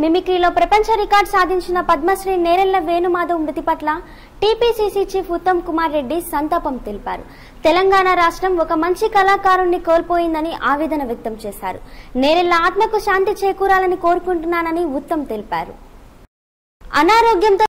మిమిక్రీలో ప్రపంచ రికార్డు సాధించిన పద్మశ్రీ నేరెళ్ల వేణుమాధవ్ మృతి పట్ల టీపీసీసీ చీఫ్ ఉత్తమ్ కుమార్ రెడ్డి సంతాపం తెలిపారు. తెలంగాణ రాష్ట్రం ఒక మంచి కళాకారుణ్ణి కోల్పోయిందని ఆవేదన వ్యక్తం చేశారు. నేరెళ్ల ఆత్మకు శాంతి చేకూరాలని కోరుకుంటున్నానని ఉత్తమ్ తెలిపారు. అనారోగ్యంతో